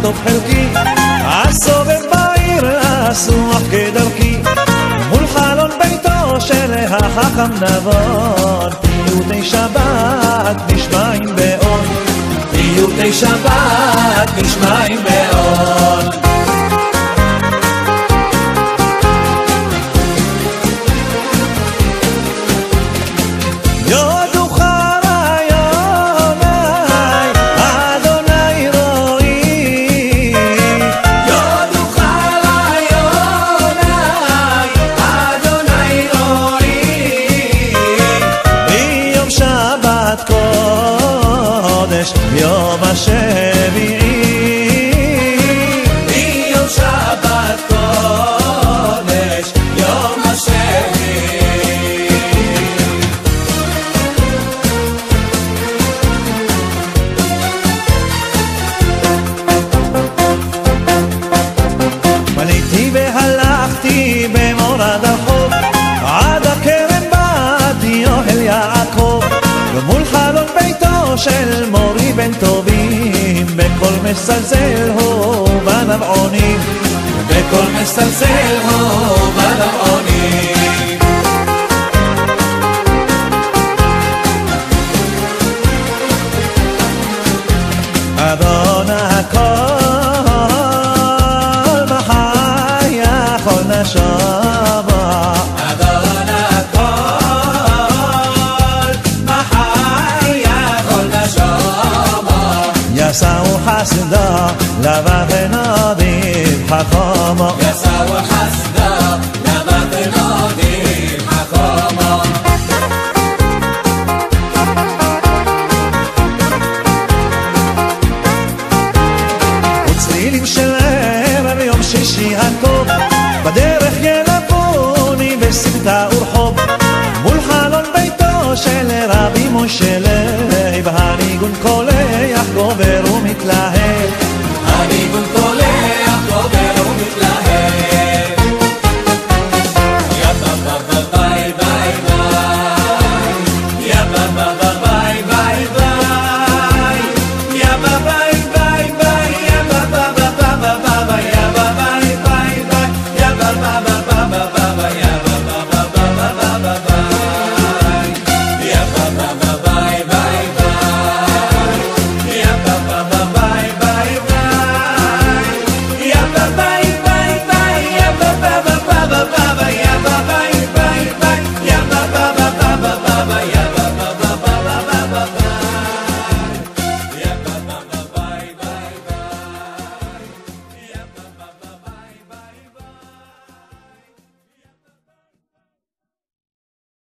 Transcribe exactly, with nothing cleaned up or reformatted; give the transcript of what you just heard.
טוב חלקי, הסובב בעיר אסוח כדרכי, מול חלון ביתו של החכם נבון, פיוטי שבת נשמעים בעוד, פיוטי שבת נשמעים בעוד. יום השביעי, יום שבת קודש, יום השביעי. פניתי והלכתי במורד החוף, עד הכרם באתי אוהל יעקב, ומול חלון ביתו של מורי בן טובים, בכל מסלסל הוא בנבעונים, בכל מסלסל הוא בנבעונים. אדון הכל בחי יכול נשמה, אדון הכל בחי יכול נשמה, יסעו חסדה לבבנודים חכמו, יסעו חסדה לבבנודים חכמו. וצלילים של ערב יום שישי הטוב, בדרך ילפוני בסמטה ורחוב, מול חלון ביתו של רבי משה